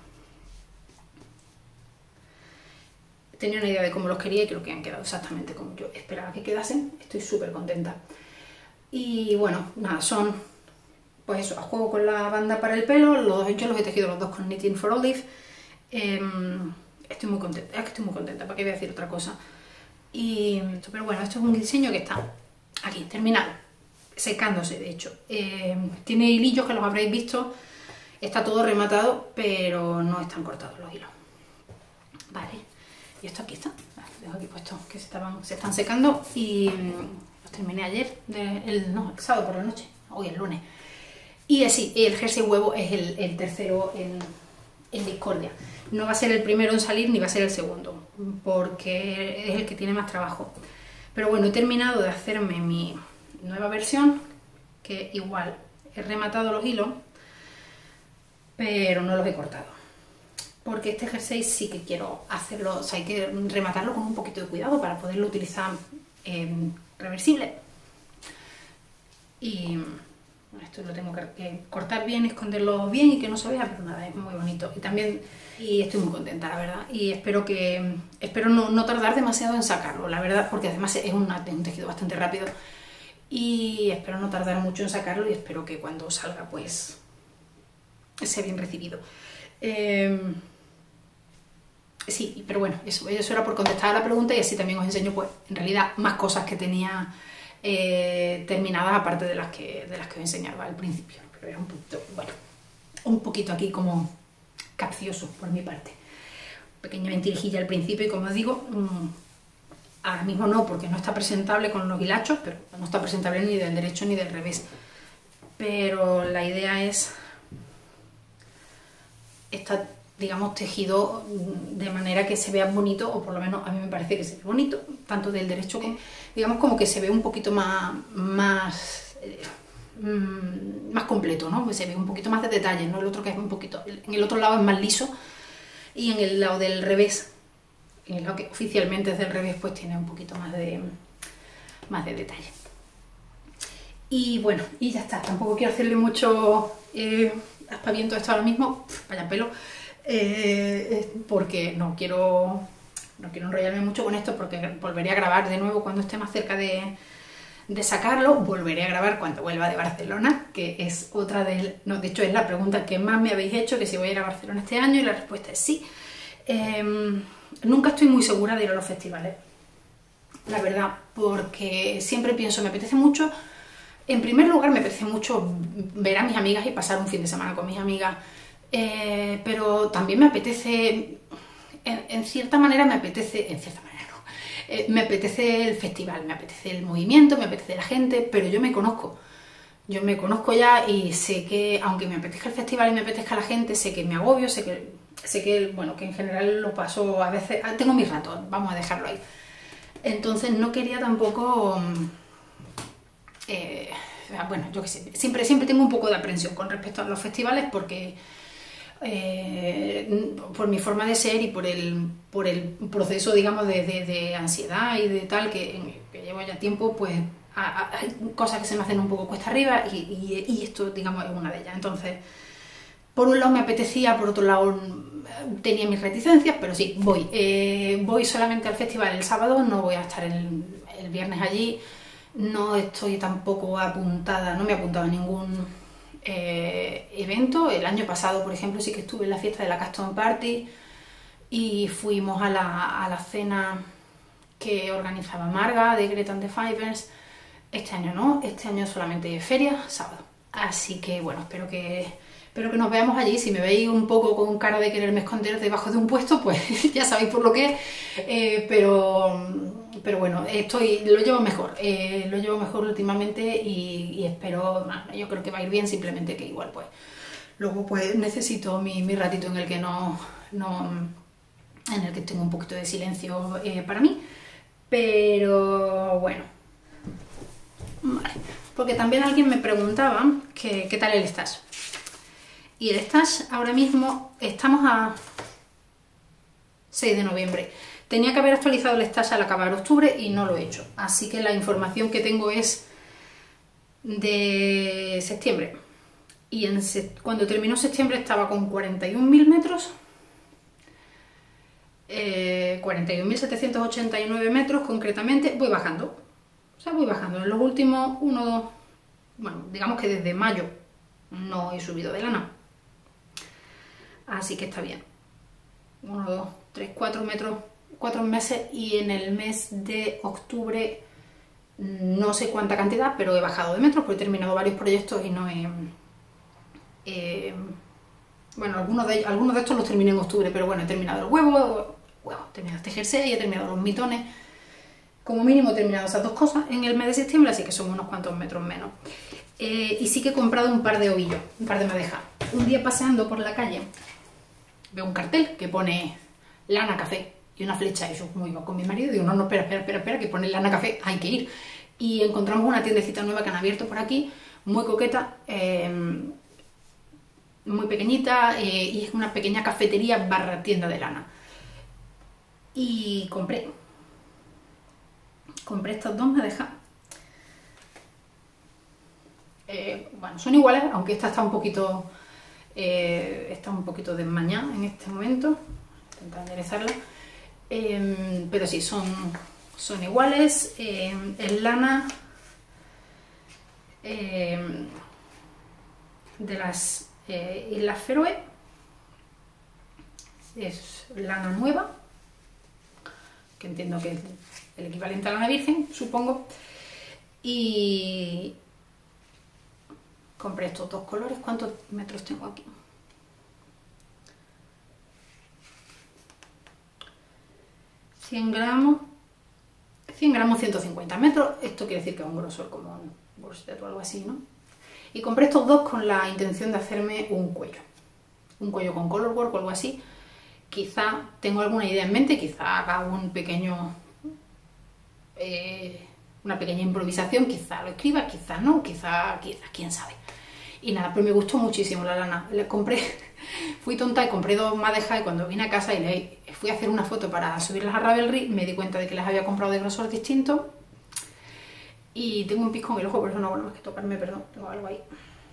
creo que han quedado exactamente como yo esperaba que quedasen. Estoy súper contenta. Y bueno, nada, son, pues eso, a juego con la banda para el pelo. Yo los he tejido los dos con Knitting for Olive. Estoy muy contenta, es que estoy muy contenta, ¿para qué voy a decir otra cosa? Pero bueno, esto es un diseño que está aquí, terminado, secándose de hecho. Tiene hilillos que los habréis visto, está todo rematado, pero no están cortados los hilos. Vale, y esto aquí está, lo dejo aquí puesto, que se están secando y los terminé ayer, el sábado por la noche, hoy el lunes. Y sí, el jersey huevo es el tercero en discordia. No va a ser el primero en salir ni va a ser el segundo, porque es el que tiene más trabajo. Pero bueno, he terminado de hacerme mi nueva versión, que igual he rematado los hilos, pero no los he cortado. Porque este jersey sí que quiero hacerlo, o sea, hay que rematarlo con un poquito de cuidado para poderlo utilizar reversible. Y esto lo tengo que cortar bien, esconderlo bien y que no se vea, pero nada, es muy bonito. Y estoy muy contenta, la verdad. Y espero no tardar demasiado en sacarlo, la verdad, porque además es un tejido bastante rápido. Y espero no tardar mucho en sacarlo y espero que cuando salga, pues, sea bien recibido. Sí, pero bueno, eso era por contestar a la pregunta y así también os enseño, pues, en realidad, más cosas que tenía terminadas aparte de las que os enseñaba al principio, pero era un poquito, bueno, un poquito aquí como capcioso por mi parte, pequeña mentirijilla al principio y como os digo, ahora mismo no, porque no está presentable con los hilachos, pero no está presentable ni del derecho ni del revés, pero la idea es está, digamos, tejido de manera que se vea bonito, o por lo menos a mí me parece que se ve bonito, tanto del derecho como, digamos, como que se ve un poquito más completo, ¿no? Pues se ve un poquito más de detalle, ¿no? El otro que es un poquito, en el otro lado es más liso y en el lado del revés, en el lado que oficialmente es del revés, pues tiene un poquito más de detalle. Y bueno, y ya está, tampoco quiero hacerle mucho aspaviento a esto ahora mismo, vaya pelo, porque no quiero enrollarme mucho con esto, porque volveré a grabar de nuevo cuando esté más cerca de sacarlo, volveré a grabar cuando vuelva de Barcelona, que es otra de hecho es la pregunta que más me habéis hecho, que si voy a ir a Barcelona este año, y la respuesta es sí. Nunca estoy muy segura de ir a los festivales, la verdad, porque siempre pienso, me apetece mucho, en primer lugar me apetece mucho ver a mis amigas y pasar un fin de semana con mis amigas, pero también me apetece, en cierta manera me apetece el festival, me apetece el movimiento, me apetece la gente, pero yo me conozco. Yo me conozco ya y sé que, aunque me apetezca el festival y me apetezca la gente, sé que me agobio, sé que, bueno, que en general lo paso a veces, tengo mis ratos, vamos a dejarlo ahí. Entonces no quería tampoco, bueno, yo qué sé, siempre tengo un poco de aprensión con respecto a los festivales porque por mi forma de ser y por el proceso, digamos, de ansiedad y de tal que llevo ya tiempo, pues hay cosas que se me hacen un poco cuesta arriba y esto, digamos, es una de ellas. Entonces, por un lado me apetecía, por otro lado tenía mis reticencias, pero sí, voy. Voy solamente al festival el sábado, no voy a estar el viernes allí, no estoy tampoco apuntada, no me he apuntado a ningún evento. El año pasado, por ejemplo, sí que estuve en la fiesta de la Custom Party y fuimos a la cena que organizaba Marga de Greta and the Fibers. Este año no, este año solamente feria, sábado. Así que bueno, espero que nos veamos allí. Si me veis un poco con cara de quererme esconder debajo de un puesto, pues ya sabéis por lo que es. Pero bueno, lo llevo mejor últimamente y espero, yo creo que va a ir bien, simplemente que igual pues luego pues necesito mi ratito en el que en el que tengo un poquito de silencio para mí. Pero bueno, vale. Porque también alguien me preguntaba qué tal el stage. Y el stage ahora mismo estamos a 6 de noviembre. Tenía que haber actualizado el stage al acabar octubre y no lo he hecho. Así que la información que tengo es de septiembre. Y cuando terminó septiembre estaba con 41.000 metros. 41.789 metros concretamente. Voy bajando. O sea, voy bajando. En los últimos bueno, digamos que desde mayo no he subido de lana. Así que está bien. 1, 2, 3, 4 metros, 4 meses, y en el mes de octubre no sé cuánta cantidad, pero he bajado de metros porque he terminado varios proyectos y no he... bueno, algunos de estos los terminé en octubre, pero bueno, he terminado el huevo, he terminado este jersey y he terminado los mitones. Como mínimo he terminado esas dos cosas en el mes de septiembre, así que son unos cuantos metros menos. Y sí que he comprado un par de ovillos, un par de madejas. Un día paseando por la calle veo un cartel que pone lana café y una flecha, y yo como iba con mi marido digo, no, espera, que pone lana café, hay que ir. Y encontramos una tiendecita nueva que han abierto por aquí, muy coqueta, muy pequeñita, y es una pequeña cafetería barra tienda de lana. Y compré estas dos madejas. Bueno, son iguales, aunque esta está un poquito desmañada en este momento. Voy a intentar enderezarla. Pero sí, son iguales. Es lana de las Islas Feroe. Es lana nueva, que entiendo que es el equivalente a lana virgen, supongo. Y compré estos dos colores. ¿Cuántos metros tengo aquí? 100 gramos, 150 metros. Esto quiere decir que es un grosor como un bolsete o algo así, ¿no? Y compré estos dos con la intención de hacerme un cuello con colorwork o algo así. Quizá tengo alguna idea en mente, quizá haga una pequeña improvisación, quizá lo escriba, quizá no, quizá quién sabe. Y nada, pero me gustó muchísimo la lana. Fui tonta y compré dos madejas, y cuando vine a casa y fui a hacer una foto para subirlas a Ravelry, me di cuenta de que las había comprado de grosor distinto. Y tengo un pisco en el ojo, por eso no hago nada más que tocarme, perdón, tengo algo ahí.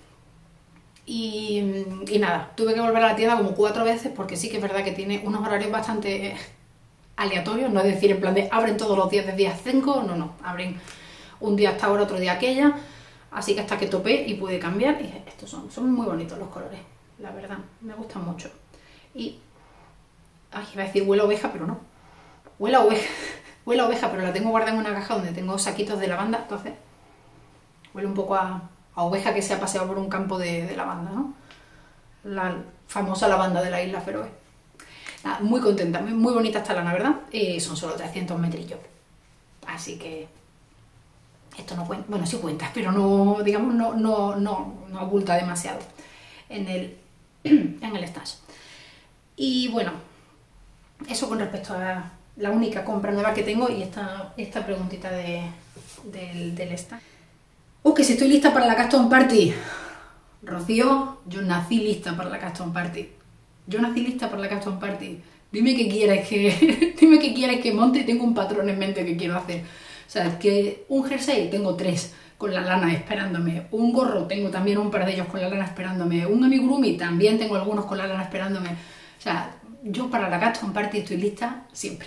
Y nada, tuve que volver a la tienda como 4 veces, porque sí que es verdad que tiene unos horarios bastante aleatorios, no es decir, en plan de abren todos los días de día 5, no, abren un día hasta ahora, otro día aquella, así que hasta que topé y pude cambiar. Y estos son muy bonitos los colores, la verdad, me gustan mucho. Y, iba a decir huele a oveja, pero no, huele a oveja, pero la tengo guardada en una caja donde tengo saquitos de lavanda, entonces huele un poco a oveja que se ha paseado por un campo de lavanda, ¿no? La famosa lavanda de la isla Feroe. Nada, muy contenta, muy bonita esta lana, ¿verdad? Son solo 300 metrillos. Así que Esto no cuenta, bueno, sí cuenta, pero no, digamos, no oculta demasiado en el, en el stash. Y bueno, eso con respecto a la única compra nueva que tengo y esta preguntita del stash. Que si estoy lista para la Custom Party. Rocío, yo nací lista para la Custom Party. Yo nací lista para la Custom Party. Dime qué quieres dime qué quieres que monte y tengo un patrón en mente que quiero hacer. O sea, que un jersey tengo 3 con la lana esperándome. Un gorro tengo también un par de ellos con la lana esperándome. Un amigurumi también tengo algunos con la lana esperándome. O sea, yo para la Custom Party estoy lista siempre.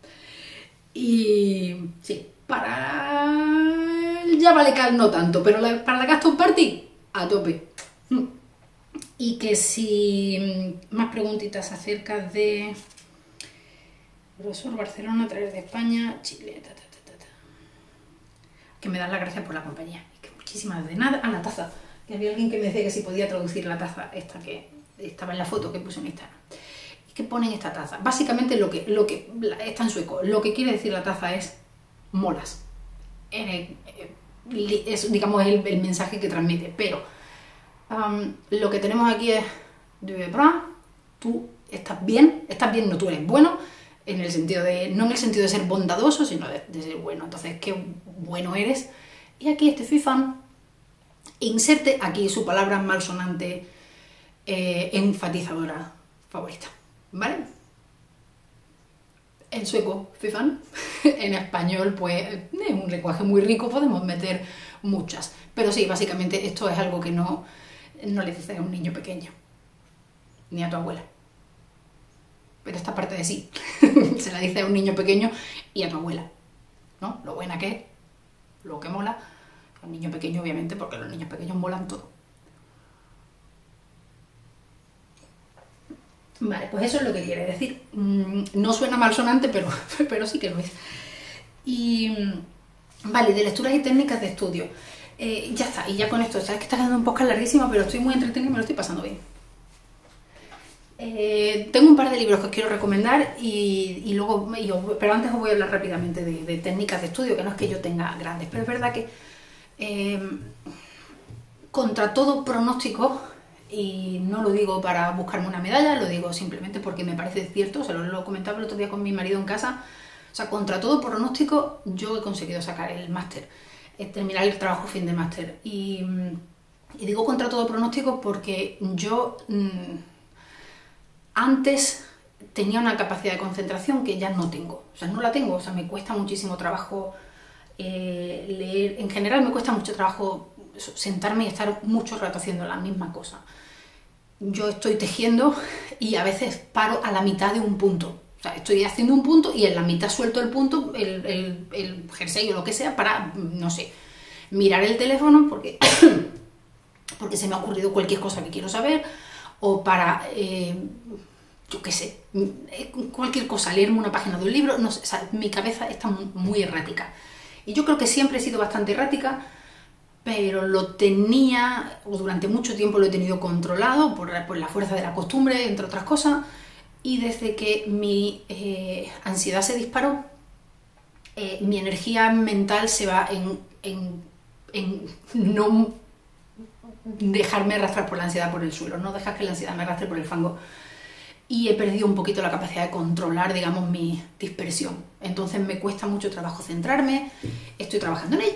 Y sí, para el Jabalecal no tanto, pero para la Custom Party a tope. Y que si más preguntitas acerca de Profesor Barcelona, a través de España, Chile, que me dan las gracias por la compañía. Y que muchísimas de nada. La taza. Que había alguien que me decía que si podía traducir la taza esta que estaba en la foto que puse en Instagram. Y que ponen esta taza. Básicamente lo que está en sueco. Lo que quiere decir la taza es molas. Es, digamos, el mensaje que transmite. Pero lo que tenemos aquí es de verdad, tú estás bien, no, tú eres bueno, en el sentido de, no en el sentido de ser bondadoso, sino de ser bueno. Entonces, qué bueno eres. Y aquí este fifán, inserte aquí su palabra malsonante enfatizadora favorita, ¿vale? En sueco, fifán, en español, pues, es un lenguaje muy rico, podemos meter muchas. Pero sí, básicamente esto es algo que no le dices a un niño pequeño, ni a tu abuela. Pero esta parte de sí, se la dice a un niño pequeño y a tu abuela, ¿no? Lo buena que es, lo que mola, a un niño pequeño obviamente, porque los niños pequeños molan todo. Vale, pues eso es lo que quiere decir. No suena malsonante, pero sí que lo es. Y vale, de lecturas y técnicas de estudio. Ya está, y ya con esto, sabes que está quedando un podcast larguísimo, pero estoy muy entretenida y me lo estoy pasando bien. Tengo un par de libros que os quiero recomendar pero antes os voy a hablar rápidamente de técnicas de estudio, que no es que yo tenga grandes, pero es verdad que contra todo pronóstico, y no lo digo para buscarme una medalla, lo digo simplemente porque me parece cierto, se lo comentaba el otro día con mi marido en casa, o sea, contra todo pronóstico yo he conseguido sacar el máster, terminar el trabajo fin de máster, y digo contra todo pronóstico porque yo antes tenía una capacidad de concentración que ya no tengo, o sea, no la tengo, o sea, me cuesta muchísimo trabajo leer, en general me cuesta mucho trabajo sentarme y estar mucho rato haciendo la misma cosa. Yo estoy tejiendo y a veces paro a la mitad de un punto, o sea, estoy haciendo un punto y en la mitad suelto el punto, el jersey o lo que sea, para, no sé, mirar el teléfono porque se me ha ocurrido cualquier cosa que quiero saber, o para, yo qué sé, cualquier cosa, leerme una página de un libro, no sé, o sea, mi cabeza está muy errática. Y yo creo que siempre he sido bastante errática, pero lo tenía, o durante mucho tiempo lo he tenido controlado por la fuerza de la costumbre, entre otras cosas, y desde que mi ansiedad se disparó, mi energía mental se va en no dejarme arrastrar por la ansiedad por el suelo, no dejar que la ansiedad me arrastre por el fango. Y he perdido un poquito la capacidad de controlar, digamos, mi dispersión. Entonces me cuesta mucho trabajo centrarme, estoy trabajando en ello.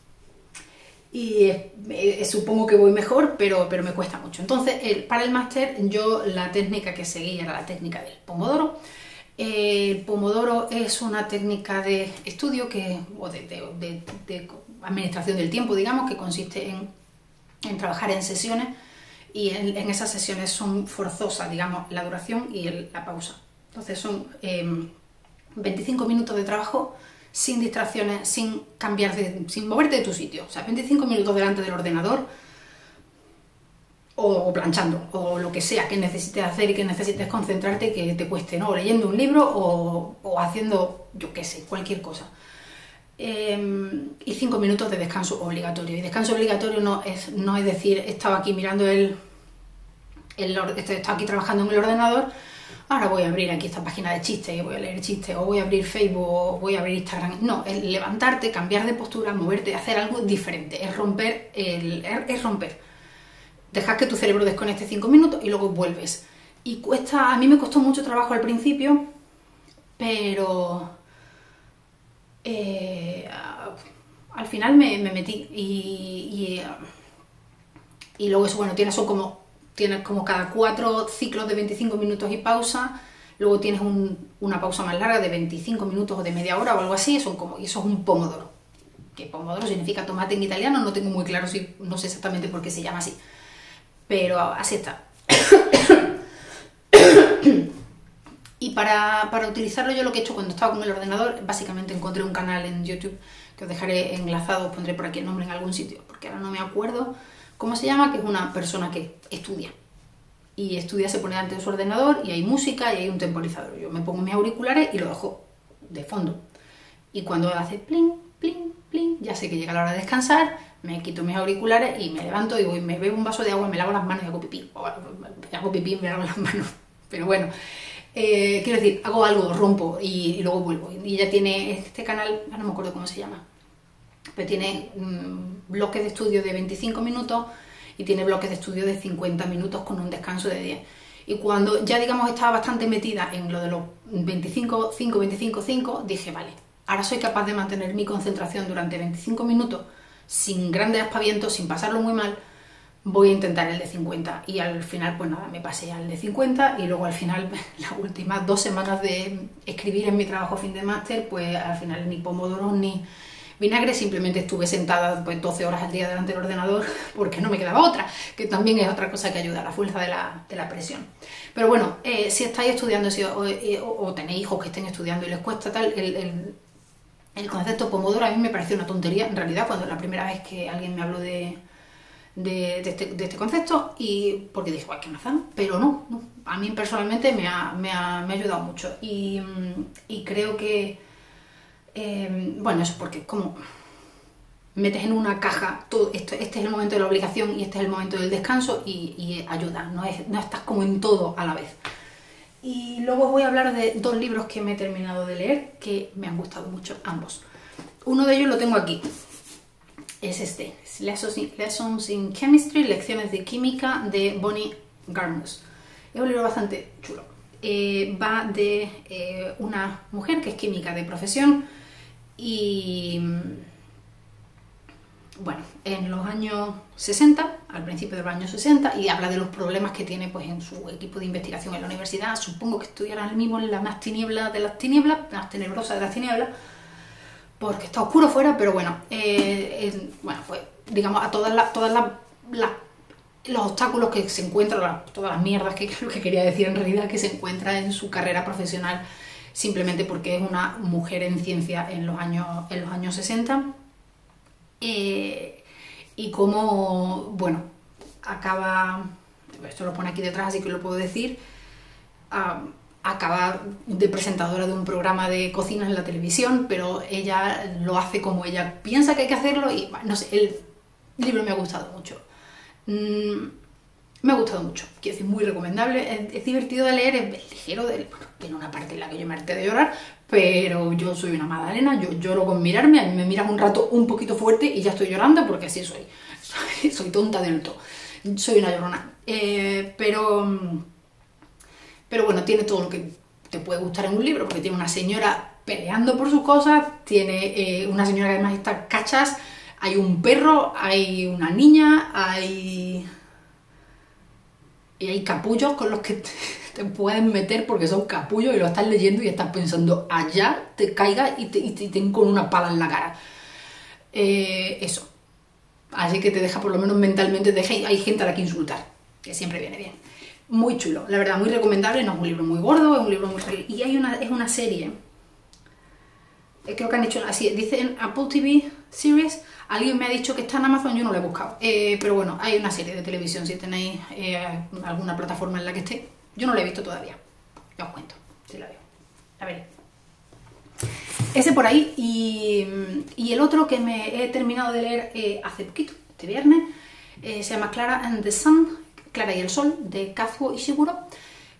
Y supongo que voy mejor, pero me cuesta mucho. Entonces, para el máster, yo la técnica que seguí era la técnica del Pomodoro. El Pomodoro es una técnica de estudio o de administración del tiempo, digamos, que consiste en trabajar en sesiones, y en esas sesiones son forzosas, digamos, la duración y la pausa. Entonces son 25 minutos de trabajo sin distracciones, sin moverte de tu sitio. O sea, 25 minutos delante del ordenador o planchando, o lo que sea que necesites hacer y que necesites concentrarte y que te cueste, ¿no? O leyendo un libro o haciendo, yo qué sé, cualquier cosa. Y 5 minutos de descanso obligatorio. Y descanso obligatorio no es decir, he estado aquí mirando he estado aquí trabajando en el ordenador, ahora voy a abrir aquí esta página de chistes y voy a leer chistes, o voy a abrir Facebook, o voy a abrir Instagram. No, es levantarte, cambiar de postura, moverte, hacer algo diferente, es romper, es romper. Dejar que tu cerebro desconecte 5 minutos y luego vuelves. Y cuesta, a mí me costó mucho trabajo al principio, pero al final me metí y luego eso, bueno, tienes como cada 4 ciclos de 25 minutos y pausa, luego tienes una pausa más larga de 25 minutos o de media hora o algo así, y eso es un pomodoro. Que pomodoro significa tomate en italiano, no tengo muy claro, no sé exactamente por qué se llama así, pero así está. Y para utilizarlo yo lo que he hecho cuando estaba con el ordenador, básicamente encontré un canal en YouTube que os dejaré enlazado, os pondré por aquí el nombre en algún sitio, porque ahora no me acuerdo cómo se llama, que es una persona que estudia. Y estudia, se pone delante de su ordenador y hay música y hay un temporizador. Yo me pongo mis auriculares y lo dejo de fondo. Y cuando hace plin, plin, plin, ya sé que llega la hora de descansar, me quito mis auriculares y me levanto y voy, me bebo un vaso de agua, me lavo las manos y hago pipí. O hago pipí y me lavo las manos. Pero bueno, quiero decir, hago algo, rompo y luego vuelvo. Y ya tiene este canal, no me acuerdo cómo se llama, pero tiene bloques de estudio de 25 minutos y tiene bloques de estudio de 50 minutos con un descanso de 10. Y cuando ya, digamos, estaba bastante metida en lo de los 25, 5, 25, 5, dije, vale, ahora soy capaz de mantener mi concentración durante 25 minutos sin grandes aspavientos, sin pasarlo muy mal. Voy a intentar el de 50 y al final pues nada, me pasé al de 50 y luego al final las últimas 2 semanas de escribir en mi trabajo fin de máster, pues al final ni pomodoro ni vinagre, simplemente estuve sentada pues 12 horas al día delante del ordenador porque no me quedaba otra, que también es otra cosa que ayuda a la fuerza de la presión. Pero bueno, si estáis estudiando o tenéis hijos que estén estudiando y les cuesta tal, el concepto pomodoro a mí me pareció una tontería en realidad cuando la primera vez que alguien me habló de este concepto, y porque dije, guay, qué mazán, pero no, a mí personalmente me ha ayudado mucho y creo que bueno, eso porque como metes en una caja todo esto, este es el momento de la obligación y este es el momento del descanso y ayuda, no estás como en todo a la vez. Y luego os voy a hablar de 2 libros que me he terminado de leer que me han gustado mucho ambos. Uno de ellos lo tengo aquí. Es este, Lessons in Chemistry, Lecciones de Química, de Bonnie Garmus. Es un libro bastante chulo. Va de una mujer que es química de profesión y, bueno, en los años 60, al principio de los años 60, y habla de los problemas que tiene pues, en su equipo de investigación en la universidad. Supongo que estudiará el mismo en la más tiniebla de las tinieblas, la más tenebrosa de las tinieblas, porque está oscuro fuera, pero bueno, bueno, pues digamos a todas los obstáculos que se encuentran, todas las mierdas que es lo que quería decir en realidad, que se encuentra en su carrera profesional simplemente porque es una mujer en ciencia en los años 60, y cómo, bueno, acaba, esto lo pone aquí detrás así que lo puedo decir, acaba de presentadora de un programa de cocina en la televisión, pero ella lo hace como ella piensa que hay que hacerlo y no sé, el libro me ha gustado mucho. Me ha gustado mucho, quiero decir, muy recomendable, es divertido de leer, es ligero, bueno, tiene una parte en la que yo me harté de llorar, pero yo soy una magdalena, yo lloro con mirarme, a mí me miras un rato un poquito fuerte y ya estoy llorando porque así soy tonta del todo, soy una llorona, pero bueno, tiene todo lo que te puede gustar en un libro, porque tiene una señora peleando por sus cosas, tiene una señora que además está cachas, hay un perro, hay una niña, hay capullos con los que te pueden meter porque son capullos y lo estás leyendo y estás pensando allá te caiga y te den con una pala en la cara. Eso. Así que te deja por lo menos mentalmente, hay gente a la que insultar, que siempre viene bien. Muy chulo, la verdad, muy recomendable, no es un libro muy gordo, es un libro muy... Y es una serie, creo que han hecho así, dice en Apple TV Series, alguien me ha dicho que está en Amazon, yo no lo he buscado, pero bueno, hay una serie de televisión, si tenéis alguna plataforma en la que esté, yo no la he visto todavía, ya os cuento, si la veo, la veré. Ese por ahí, y el otro que me he terminado de leer hace poquito, este viernes, se llama Clara and the Sun, Clara y el Sol, de Kazuo Ishiguro,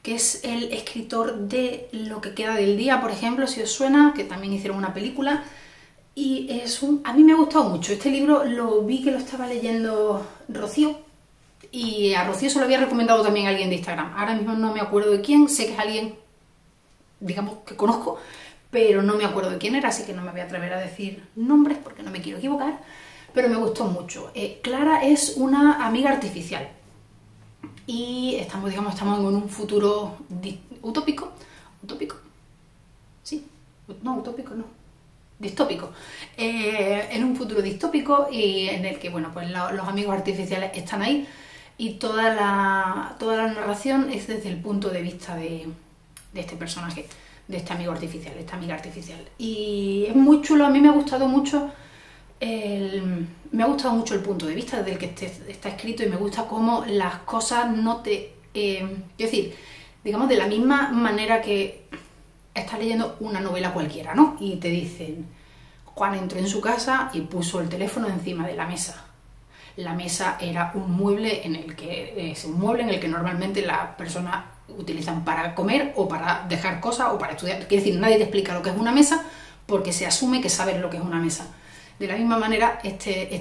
que es el escritor de Lo que queda del día, por ejemplo, si os suena, que también hicieron una película. Y a mí me ha gustado mucho. Este libro lo vi que lo estaba leyendo Rocío, y a Rocío se lo había recomendado también a alguien de Instagram. Ahora mismo no me acuerdo de quién, sé que es alguien, digamos, que conozco, pero no me acuerdo de quién era, así que no me voy a atrever a decir nombres porque no me quiero equivocar, pero me gustó mucho. Clara es una amiga artificial y estamos en un futuro utópico. ¿Utópico? Sí, no, utópico no. Distópico, en un futuro distópico y en el que, bueno, pues los amigos artificiales están ahí y toda la narración es desde el punto de vista de este personaje, de este amigo artificial, esta amiga artificial. Y es muy chulo, a mí me ha gustado mucho el punto de vista desde el que está escrito, y me gusta cómo las cosas no te... es decir, digamos, de la misma manera que estás leyendo una novela cualquiera, ¿no? Y te dicen, Juan entró en su casa y puso el teléfono encima de la mesa. La mesa era un mueble en el que normalmente las personas utilizan para comer o para dejar cosas o para estudiar. Quiere decir, nadie te explica lo que es una mesa porque se asume que sabes lo que es una mesa. De la misma manera, este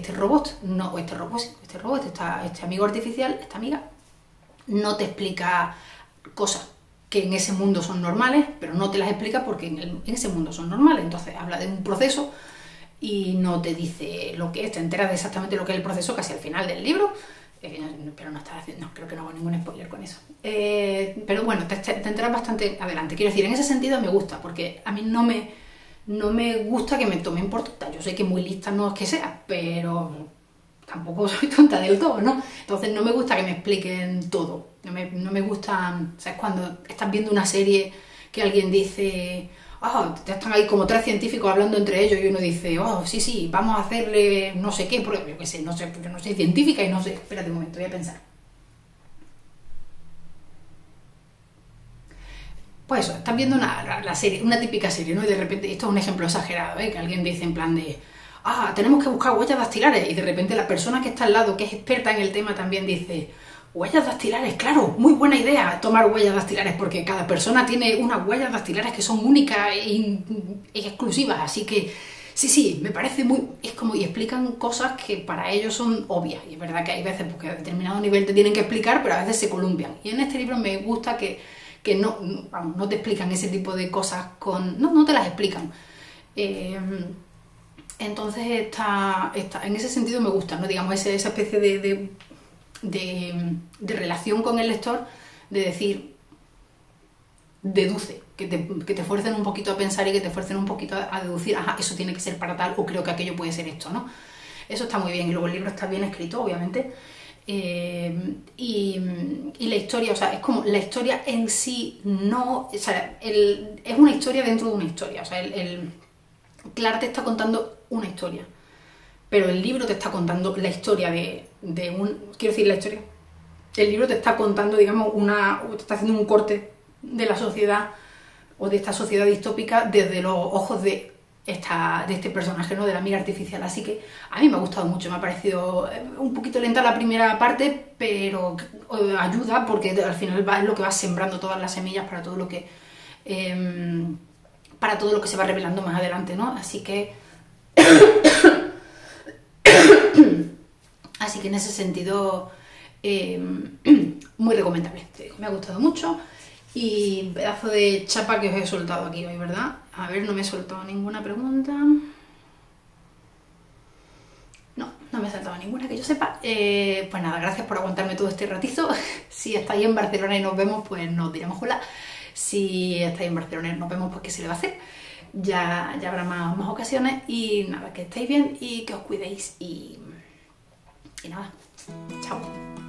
amigo artificial, esta amiga, no te explica cosas que en ese mundo son normales, pero no te las explica porque en ese mundo son normales. Entonces habla de un proceso y no te dice lo que es, te enteras de exactamente lo que es el proceso casi al final del libro, pero no creo que no hago ningún spoiler con eso. Pero bueno, te enteras bastante adelante. Quiero decir, en ese sentido me gusta, porque a mí no me gusta que me tomen por tonta. Yo sé que muy lista no es que sea, pero tampoco soy tonta del todo, ¿no? Entonces no me gusta que me expliquen todo. No me gusta, ¿sabes? Cuando estás viendo una serie que alguien dice, están ahí como tres científicos hablando entre ellos y uno dice, sí, vamos a hacerle no sé qué, porque yo qué sé, no sé, porque no soy científica y no sé. Espérate un momento, voy a pensar. Pues eso, estás viendo la serie, una típica serie, ¿no? Y de repente, esto es un ejemplo exagerado, que alguien dice en plan de, tenemos que buscar huellas dactilares, y de repente la persona que está al lado, que es experta en el tema, también dice, huellas dactilares, claro, muy buena idea tomar huellas dactilares, porque cada persona tiene unas huellas dactilares que son únicas e exclusivas, así que sí, me parece y explican cosas que para ellos son obvias, y es verdad que hay veces porque a determinado nivel te tienen que explicar, pero a veces se columpian, y en este libro me gusta que no te explican ese tipo de cosas no te las explican. Entonces en ese sentido me gusta, ¿no? Digamos, esa especie de relación con el lector, de decir, deduce, que te fuercen un poquito a pensar y que te fuercen un poquito a deducir, eso tiene que ser para tal, o creo que aquello puede ser esto, ¿no? Eso está muy bien, y luego el libro está bien escrito, obviamente, y la historia, o sea, es como la historia en sí, no, o sea, es una historia dentro de una historia, o sea, Clark te está contando una historia, pero el libro te está contando la historia el libro te está contando, digamos, te está haciendo un corte de la sociedad o de esta sociedad distópica desde los ojos de este personaje, ¿no? De la amiga artificial. Así que a mí me ha gustado mucho, me ha parecido un poquito lenta la primera parte, pero ayuda porque al final es lo que va sembrando todas las semillas para todo lo que se va revelando más adelante, ¿no? Así que en ese sentido muy recomendable. Me ha gustado mucho. Y pedazo de chapa que os he soltado aquí hoy, ¿verdad? A ver, no me he soltado ninguna pregunta. No me he saltado ninguna que yo sepa. Pues nada, gracias por aguantarme todo este ratito. Si estáis en Barcelona y nos vemos, pues nos diremos hola. Si estáis en Barcelona y nos vemos, pues ¿qué se le va a hacer? Ya habrá más ocasiones. Y nada, que estéis bien y que os cuidéis. Y nada, chao.